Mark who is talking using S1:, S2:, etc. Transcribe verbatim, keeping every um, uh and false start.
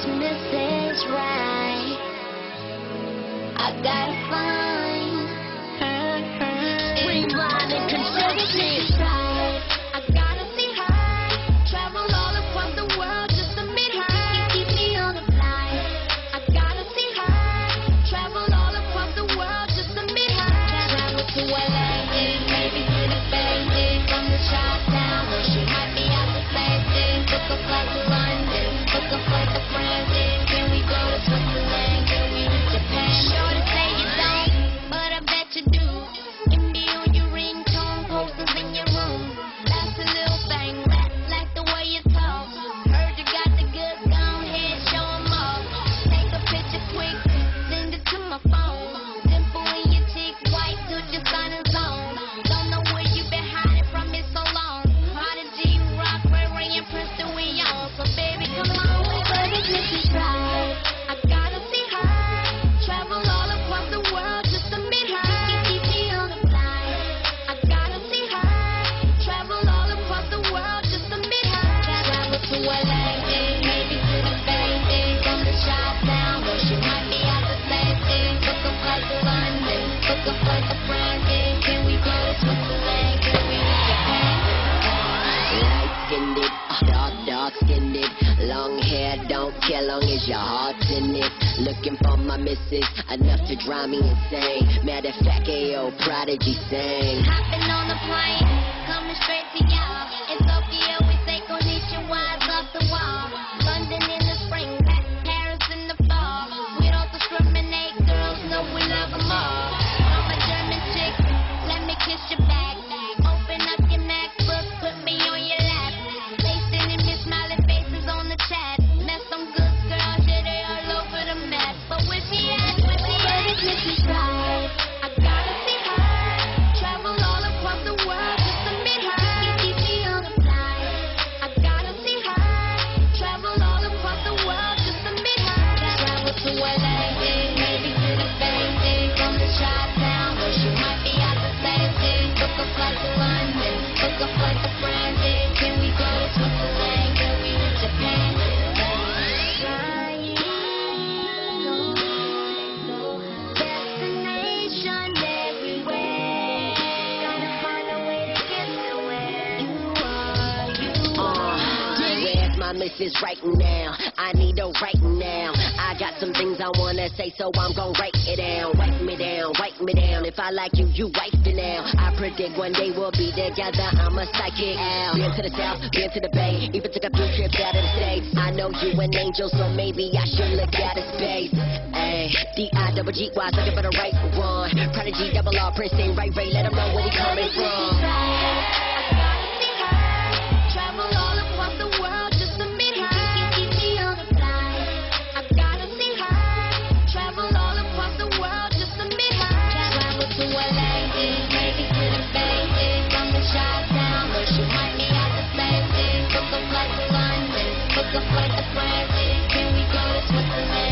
S1: Missus Right. I gotta find her, her. Rewind and consider right. I gotta see her. Travel all across the world just to meet her. Keep me on the flight. I gotta see her. Travel all across the world just to meet her. Travel to L A, maybe to the Bay, from the Chi-Town, or she might be out to places. Book a flight to London, book a flight to France. Can we go to Switzerland? Can we to Japan? Sure to say you don't, but I bet you do. Give me on your ringtone, posters in your room. That's a little thing, that's like the way you talk. Heard you got the goods, go ahead, show 'em off. Take a picture quick, send it to my phone. Dimple in your cheek, white to your sun and zone. Don't know where you been hiding from me so long. Prodigy, rock, Ray Ray, and Princeton, we on. So baby, come on, but it's Missus Right. I gotta see her. Travel all across the world just to meet her. Keep me on the flight. I gotta see her. Travel all across the world just to meet her. Travel to L A, maybe to the Bay, from the Chi-Town, or she might be out to places. Book a flight to London, book a flight to France. Can we go to Switzerland? Can we to Japan?
S2: Light-skinned it, dark, dark-skinned it. Long hair don't care long as your heart's in it. Looking for my missus, enough to drive me insane. Matter of fact, Ayo, Prodigy sang.
S1: Hopping on the plane, coming straight to y'all. In Tokyo, we say konnichiwa, it's off the wall. London in the spring, Paris in the fall. We don't discriminate, girls know we love them all. I'm a German chick, let me kiss your back. Open up your MacBook, put me on your lap. They sending me smiling faces on the chat. Met some good girls, yeah, they all over the map. But where she at, where she at, it's Missus Right. I gotta see her. Travel all across the world just to meet her. Keep me on the flight. I gotta see her. Travel all across the world just to meet her. Travel to L A, maybe to the Bay, from the Chi-Town, or she might be out to places. Book a flight to London, book a flight to France. Can we go to Switzerland? Can we to Japan? Destination everywhere. Gotta find a way to get to where you are. You
S2: Uh, where's my missus right now? I need her right now. I got some things I wanna say, so I'm gon' write it down. Write me down, write me down. If I like you, you wife it now. I predict one day we'll be together. I'm a psychic out. Been to the south, been to the bay. Even took a few trips out of the states. I know you an angel, so maybe I should look out of space. Ay, D I double G Y, looking for the right one. Prodigy, double R, Princeton, right Ray, let him know where he coming from.
S1: Travel all across the world just to meet her. Keep me on the flight. I gotta see her. Travel all across the world just to meet her. Travel to L A, maybe to the Bay, from the Chi-Town, or she might be out to places. Book a flight to London, book a flight to France. Can we go to Switzerland?